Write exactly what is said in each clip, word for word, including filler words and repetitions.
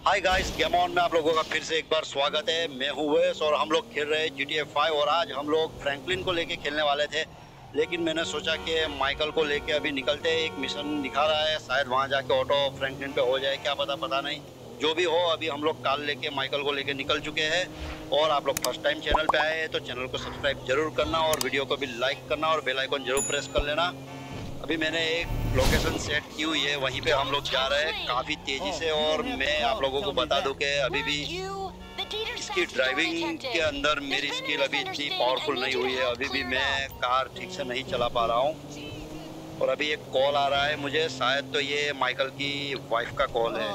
Hi guys, game on में आप लोगों का फिर से एक बार स्वागत है। मैं हूँ वेस और हम लोग खेल रहे हैं जी टी ए फाइव और आज हम लोग फ्रैंकलिन को लेके खेलने वाले थे, लेकिन मैंने सोचा कि माइकल को लेके अभी निकलते हैं। एक मिशन दिखा रहा है, शायद वहाँ जाके ऑटो फ्रैंकलिन पे हो जाए, क्या पता पता नहीं। जो भी हो, अभी हम लोग कार लेके माइकल को लेके निकल चुके हैं। और आप लोग फर्स्ट टाइम चैनल पे आए हैं तो चैनल को सब्सक्राइब जरूर करना और वीडियो को भी लाइक करना और बेल आइकन जरूर प्रेस कर लेना। अभी मैंने एक लोकेशन सेट की हुई है, वहीं पे हम लोग जा रहे हैं काफ़ी तेज़ी से। और मैं आप लोगों को बता दूं कि अभी भी इसकी ड्राइविंग के अंदर मेरी स्किल अभी इतनी पावरफुल नहीं हुई है। अभी भी मैं कार ठीक से नहीं चला पा रहा हूँ। और अभी एक कॉल आ रहा है मुझे, शायद तो ये माइकल की वाइफ का कॉल है।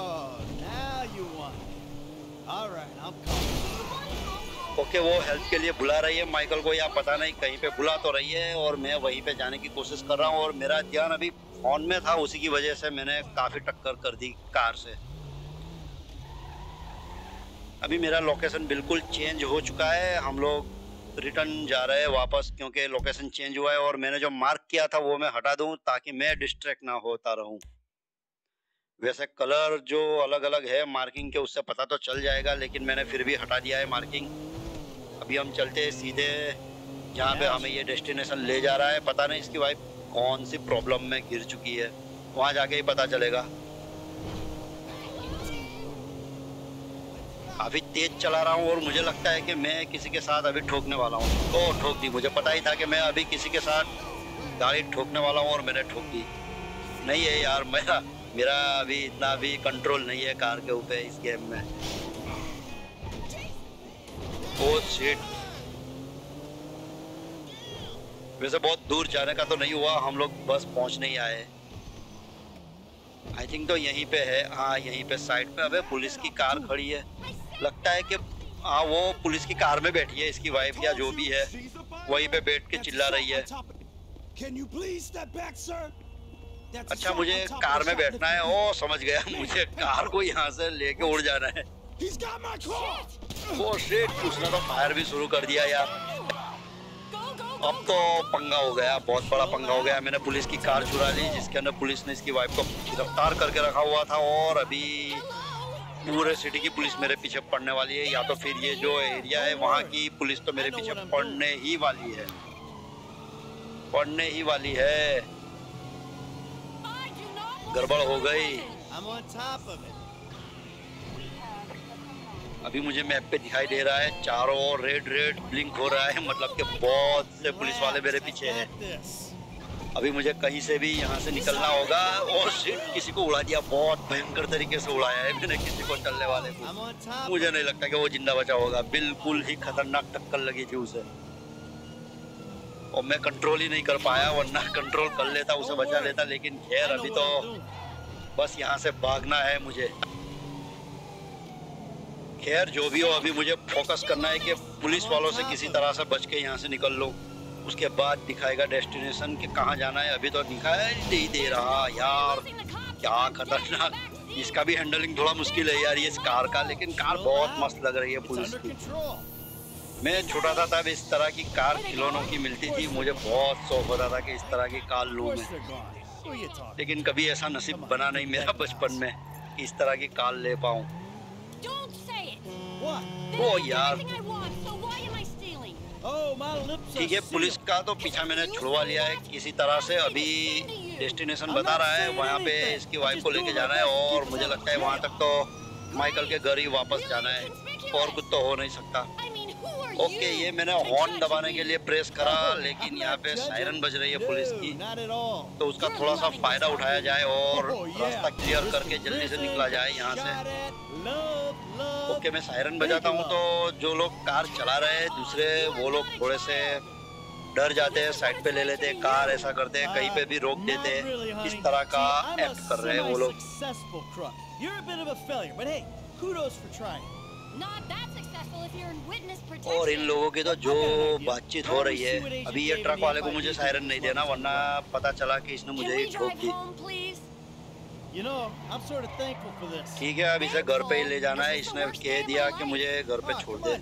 ओके, वो हेल्प के लिए बुला रही है माइकल को, या पता नहीं कहीं पे बुला तो रही है और मैं वहीं पे जाने की कोशिश कर रहा हूँ। और मेरा ध्यान अभी फोन में था, उसी की वजह से मैंने काफ़ी टक्कर कर दी कार से। अभी मेरा लोकेशन बिल्कुल चेंज हो चुका है, हम लोग रिटर्न जा रहे हैं वापस, क्योंकि लोकेशन चेंज हुआ है। और मैंने जो मार्क किया था वो मैं हटा दूँ ताकि मैं डिस्ट्रैक्ट ना होता रहूँ। वैसे कलर जो अलग अलग है मार्किंग के, उससे पता तो चल जाएगा, लेकिन मैंने फिर भी हटा दिया है मार्किंग। अभी हम चलते हैं सीधे जहाँ पे हमें ये डेस्टिनेशन ले जा रहा है। पता नहीं इसकी वाइफ कौन सी प्रॉब्लम में गिर चुकी है, वहाँ जाके ही पता चलेगा। काफ़ी तेज चला रहा हूँ और मुझे लगता है कि मैं किसी के साथ अभी ठोकने वाला हूँ। तो ठोक दी, मुझे पता ही था कि मैं अभी किसी के साथ गाड़ी ठोकने वाला हूँ और मैंने ठोक दी। नहीं है यार, मेरा मेरा अभी इतना भी कंट्रोल नहीं है कार के ऊपर इस गेम में। ओह शिट, वैसे बहुत दूर जाने का तो नहीं हुआ, हम लोग बस पहुंचने ही आए। आई थिंक तो यहीं पे है, हाँ यहीं पे साइड पे। अबे पुलिस की कार खड़ी है, लगता है कि हाँ वो पुलिस की कार में बैठी है इसकी वाइफ या जो भी है, वहीं पे बैठ के चिल्ला रही है। अच्छा, मुझे कार में बैठना है। ओ समझ गया, मुझे कार को यहाँ से लेके उड़ जाना है। ओ शिट, उसने तो फायर भी शुरू कर दिया यार। अब तो पंगा हो गया, बहुत बड़ा पंगा हो गया। मैंने पुलिस की कार चुरा ली जिसके अंदर पुलिस ने इसकी वाइफ को गिरफ्तार करके रखा हुआ था। और अभी पूरे सिटी की पुलिस मेरे पीछे पड़ने वाली है, या तो फिर ये जो एरिया है वहाँ की पुलिस तो मेरे पीछे पड़ने ही वाली है, पड़ने ही वाली है। गड़बड़ हो गई। अभी मुझे मैप पे दिखाई दे रहा है चारों ओर रेड रेड ब्लिंक हो रहा है, मतलब कि बहुत से पुलिस वाले मेरे पीछे हैं। अभी मुझे कहीं से भी यहाँ से निकलना होगा। और शिट, किसी को उड़ा दिया, बहुत भयंकर तरीके से उड़ाया है मैंने किसी को, चलने वाले को। मुझे नहीं लगता कि वो जिंदा बचा होगा, बिल्कुल ही खतरनाक टक्कर लगी थी उसे और मैं कंट्रोल ही नहीं कर पाया, वरना कंट्रोल कर लेता, उसे बचा लेता। लेकिन खैर, अभी तो बस यहाँ से भागना है मुझे। खैर जो भी हो, अभी मुझे फोकस करना है कि पुलिस वालों से किसी तरह से बच के यहाँ से निकल लो। उसके बाद दिखाएगा डेस्टिनेशन कि कहाँ जाना है। अभी तो दिखाई नहीं दे रहा यार, क्या खतरनाक। इसका भी हैंडलिंग थोड़ा मुश्किल है यार, ये इस कार का, लेकिन कार बहुत मस्त लग रही है पुलिस की। मैं छोटा था तब इस तरह की कार खिलौनों की मिलती थी, मुझे बहुत शौक होता था कि इस तरह की कार लूँ मैं, लेकिन कभी ऐसा नसीब बना नहीं मेरा बचपन में कि इस तरह की कार ले पाऊँ। ओ यार, ठीक है, पुलिस का तो पीछा मैंने छुड़वा लिया है किसी तरह से। अभी डेस्टिनेशन बता रहा है, वहाँ पे इसकी वाइफ को लेके जाना है और मुझे लगता है वहाँ तक तो माइकल के घर ही वापस जाना है, और कुछ तो हो नहीं सकता। ओके, ये मैंने हॉर्न दबाने के लिए प्रेस करा, लेकिन यहाँ पे सायरन बज रही है पुलिस की, तो उसका थोड़ा सा फायदा उठाया जाए और रास्ता क्लियर करके जल्दी से निकला जाए यहाँ से। ओके, मैं सायरन बजाता हूँ तो जो लोग कार चला रहे हैं दूसरे, वो लोग थोड़े से डर जाते हैं, साइड पे ले लेते हैं कार, ऐसा करते हैं, कहीं पे भी रोक देते हैं, इस तरह का एक्ट कर रहे हैं वो लोग। और इन लोगों की तो जो बातचीत हो रही है, अभी ये ट्रक वाले को मुझे सायरन नहीं देना, वरना पता चला कि इसने मुझे ही ठोक दी। ठीक है, अब इसे घर पे ही ले जाना है, इसने कह दिया कि मुझे घर पे छोड़ दे।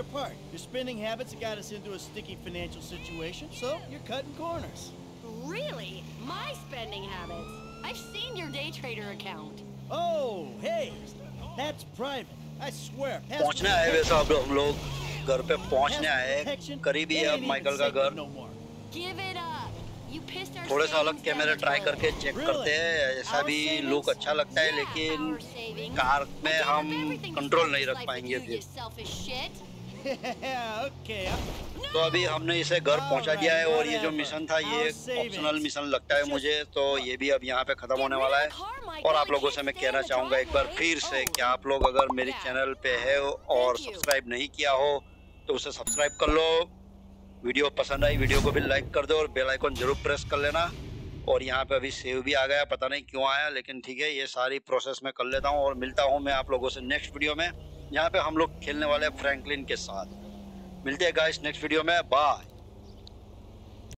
Really? My spending habits? I've seen your day trader account. Oh, hey! That's private. I swear. पहुंचने आए वैसे अब हम लोग घर पे पहुंचने आए, करीब ही है अब माइकल का घर। थोड़े सा अलग कैमरे ट्राई करके चेक करते हैं, ऐसा भी लुक अच्छा लगता है, लेकिन कार में हम कंट्रोल नहीं रख पाएंगे फिर। तो अभी हमने इसे घर पहुंचा दिया है और ये जो मिशन था ये ऑप्शनल मिशन लगता है मुझे, तो ये भी अब यहाँ पे खत्म होने वाला है। और आप लोगों से मैं कहना चाहूँगा एक बार फिर से कि आप लोग अगर मेरे चैनल पे है और सब्सक्राइब नहीं किया हो तो उसे सब्सक्राइब कर लो। वीडियो पसंद आई वीडियो को भी लाइक कर दो और बेल आइकन जरूर प्रेस कर लेना। और यहाँ पे अभी सेव भी आ गया, पता नहीं क्यों आया, लेकिन ठीक है, ये सारी प्रोसेस मैं कर लेता हूँ और मिलता हूँ मैं आप लोगों से नेक्स्ट वीडियो में, यहाँ पे हम लोग खेलने वाले हैं फ्रैंकलिन के साथ। मिलते हैं गाइस नेक्स्ट वीडियो में, बाय।